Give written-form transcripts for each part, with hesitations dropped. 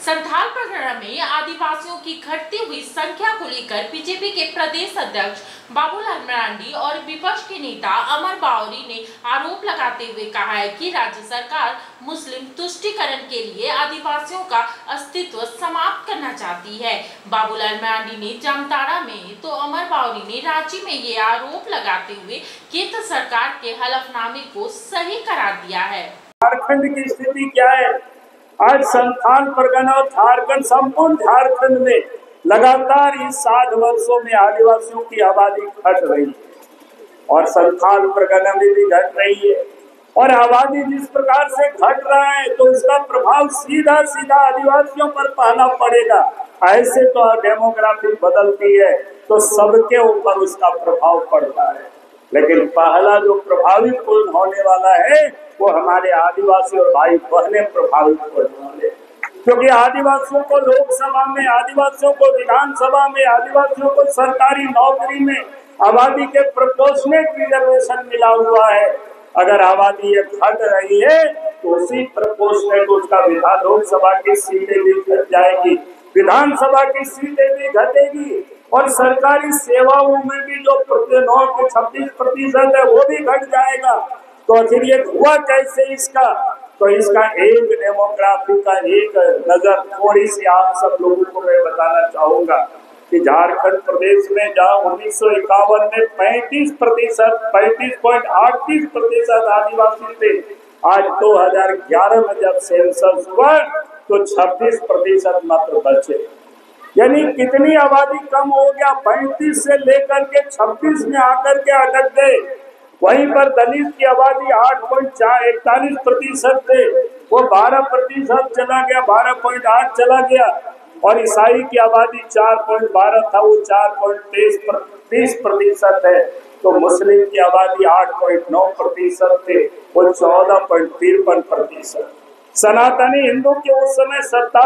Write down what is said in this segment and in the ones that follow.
संथाल प्रकरण में आदिवासियों की घटती हुई संख्या को लेकर बीजेपी के प्रदेश अध्यक्ष बाबूलाल मरांडी और विपक्ष के नेता अमर बावरी ने आरोप लगाते हुए कहा है कि राज्य सरकार मुस्लिम तुष्टीकरण के लिए आदिवासियों का अस्तित्व समाप्त करना चाहती है। बाबूलाल मरांडी ने जामताड़ा में तो अमर बावरी ने रांची में ये आरोप लगाते हुए केंद्र सरकार के हलफनामे को सही करार दिया है। झारखंड की स्थिति क्या है? आज संथाल परगना और झारखंड, संपूर्ण झारखंड में लगातार इस 60 वर्षों में आदिवासियों की आबादी घट रही है और संथाल परगना में भी घट रही है। और आबादी जिस प्रकार से घट रहा है तो उसका प्रभाव सीधा सीधा आदिवासियों पर पहला पड़ेगा। ऐसे तो डेमोग्राफी बदलती है तो सबके ऊपर उसका प्रभाव पड़ता है, लेकिन पहला जो प्रभावित होने वाला है वो हमारे आदिवासी और भाई बहने प्रभावित होने वाले, क्योंकि आदिवासियों को लोकसभा में, आदिवासियों को विधानसभा में, आदिवासियों को सरकारी नौकरी में आबादी के प्रोपोर्शनेट रिजर्वेशन मिला हुआ है। अगर आबादी ये घट रही है तो उसी प्रोपोर्शनेट उसका लोकसभा की सीटें भी घट जाएगी, विधानसभा की सीटें भी घटेगी और सरकारी सेवाओं में भी जो 9 से 26% है वो भी घट जाएगा। तो आखिर ये हुआ कैसे इसका? तो इसका एक डेमोग्राफी का एक नजर थोड़ी सी आप सब लोगों को मैं बताना चाहूंगा कि झारखंड प्रदेश में जहाँ 1951 में 35.38% आदिवासी थे, आज 2011 में जब सेंसस हुआ तो 26% मात्र बचे। यानी कितनी आबादी कम हो गया? 35 से लेकर के 26 में आकर के अटक गए। वहीं पर दलित की आबादी 8.41% थे, वो 12% चला गया, 12.8 चला गया। और ईसाई की आबादी 4.12 था, वो 4.30% है। तो मुस्लिम की आबादी 8.9% थे, वो 14.53%। सनातनी हिंदू के उस समय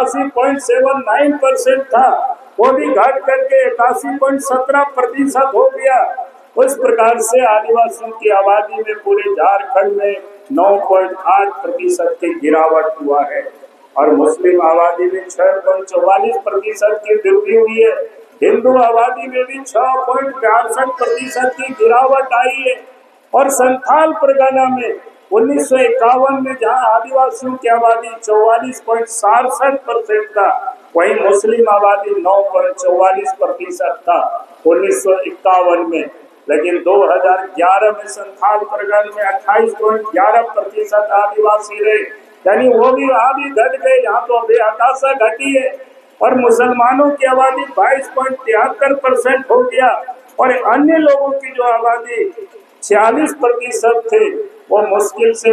87.79% था, वो भी घट करके 81.17% हो गया। उस प्रकार से आदिवासियों की आबादी में पूरे झारखंड में 9.8% की गिरावट हुआ है और मुस्लिम आबादी में 6.44% की वृद्धि हुई है। हिंदू आबादी में भी 6.62% की गिरावट आई है। और संथाल परगना में 1951 में जहां आदिवासियों की आबादी 44.67% था, वहीं मुस्लिम आबादी 9.44% था 1951 में। लेकिन 2011 में संथाल परगना में 28.11% आदिवासी रहे, यानी वो भी वहां भी घट गए, यहाँ तो बेहताशा घटी है। और मुसलमानों की आबादी 22.73% हो गया और अन्य लोगों की जो आबादी 46% थे वो मुश्किल से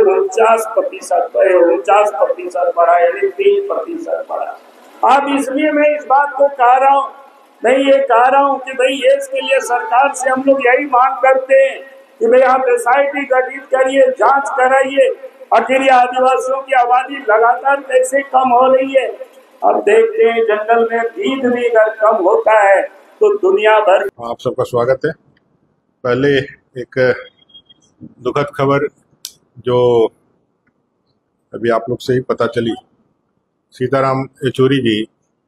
49% बढ़ा, यानी 3% बढ़ा। अब इसलिए मैं इस बात को कह रहा हूँ, मैं ये कह रहा हूँ कि भाई ये इसके लिए सरकार से हम लोग यही मांग करते हैं कि भाई आप एसआईटी गठित करिए, जांच कराइए, आखिर ये आदिवासियों की आबादी लगातार कैसे कम हो रही है। अब देखते हैं जंगल में गीध भी अगर कम होता है तो दुनिया भर। आप सबका स्वागत है। पहले एक दुखद खबर जो अभी आप लोग से ही पता चली, सीताराम येचुरी जी,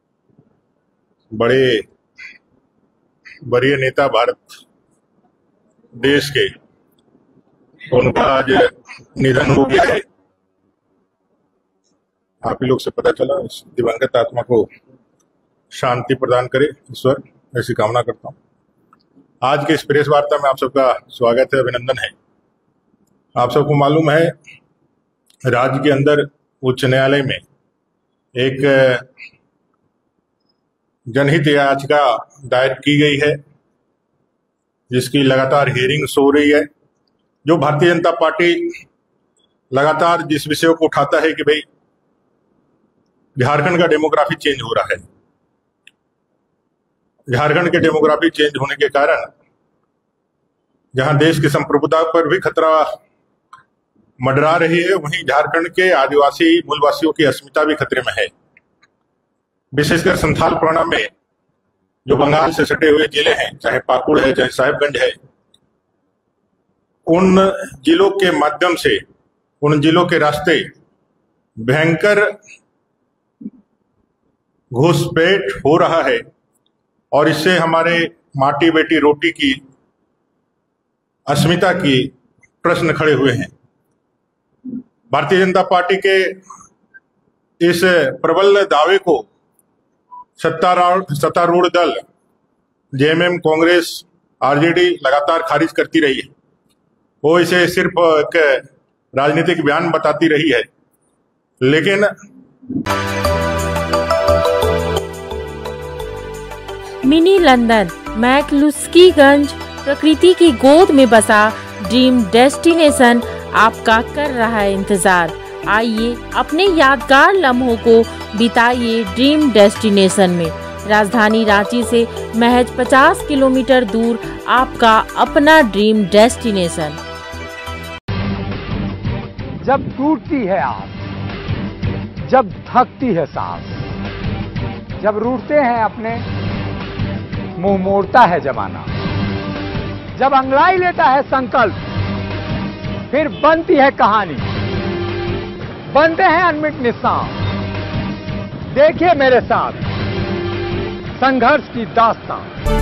बड़े वरीय नेता भारत देश के, उनका आज निधन हो गया है। आप ही लोग से पता चला। इस दिवंगत आत्मा को शांति प्रदान करे ईश्वर, ऐसी कामना करता हूँ। आज के इस प्रेस वार्ता में आप सबका स्वागत है, अभिनंदन है। आप सबको मालूम है राज्य के अंदर उच्च न्यायालय में एक जनहित याचिका दायर की गई है, जिसकी लगातार हियरिंग्स हो रही है। जो भारतीय जनता पार्टी लगातार जिस विषय को उठाता है कि भाई झारखंड का डेमोग्राफी चेंज हो रहा है, झारखंड के डेमोग्राफी चेंज होने के कारण जहां देश की संप्रभुता पर भी खतरा मंडरा रही है, वहीं झारखंड के आदिवासी मूलवासियों की अस्मिता भी खतरे में है। विशेषकर संथाल परगना में जो बंगाल से सटे हुए जिले हैं, चाहे पाकुड़ है, चाहे साहेबगंज है, उन जिलों के माध्यम से, उन जिलों के रास्ते भयंकर घुसपैठ हो रहा है और इससे हमारे माटी बेटी रोटी की अस्मिता की प्रश्न खड़े हुए हैं। भारतीय जनता पार्टी के इस प्रबल दावे को सत्तारूढ़ दल जेएमएम, कांग्रेस, आरजेडी लगातार खारिज करती रही है। वो इसे सिर्फ एक राजनीतिक बयान बताती रही है, लेकिन मिनी लंदन मैक्लुस्कीगंज प्रकृति की गोद में बसा ड्रीम डेस्टिनेशन आपका कर रहा है इंतजार। आइए अपने यादगार लम्हों को बिताइए ड्रीम डेस्टिनेशन में। राजधानी रांची से महज 50 किलोमीटर दूर आपका अपना ड्रीम डेस्टिनेशन। जब टूटती है आस, जब थकती है सांस, जब रूठते हैं अपने, मुंह मोड़ता है जमाना, जब अंगड़ाई लेता है संकल्प, फिर बनती है कहानी, बनते हैं अनमिट निशान। देखिए मेरे साथ संघर्ष की दास्तां।